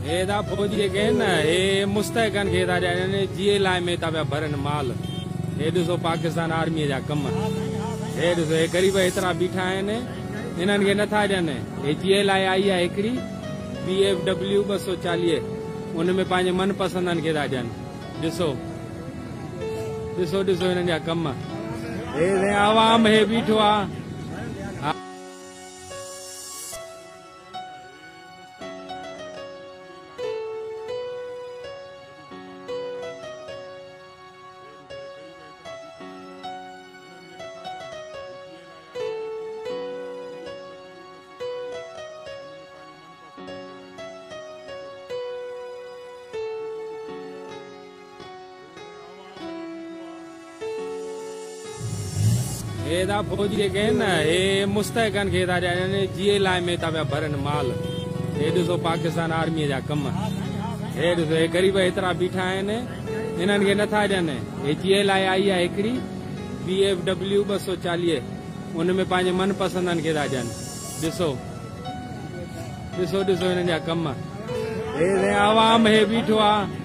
हेदा फौजी जेके आहिनि न हे मुस्तहकन खे था ॾियनि GLI में था पिया भरनि माल। हे ॾिसो पाकिस्तान आर्मीअ जा कम। हे ॾिसो हे ग़रीब एतिरा बीठा आहिनि इन्हनि खे नथा ॾियनि। हे GLI आई आहे हिकिड़ी BFW 240 उन में पंहिंजे मनपसंदनि खे था ॾियनि। ॾिसो ॾिसो ॾिसो हिननि जा कम। हे आवाम हे बीठो आहे। हेदा फौजी जेके आहिनि न हे मुस्तहकन खे था ॾियनि GLI में था पिया भरनि माल। हे ॾिसो पाकिस्तान आर्मीअ जा कम। हे ॾिसो हे ग़रीब एतिरा बीठा आहिनि इन्हनि खे नथा ॾियनि। हे GLI आई आहे हिकिड़ी BFW 240 उन में पंहिंजे मनपसंदनि खे था ॾियनि। ॾिसो ॾिसो ॾिसो हिननि जा कम। हे आवाम हे बीठो आहे।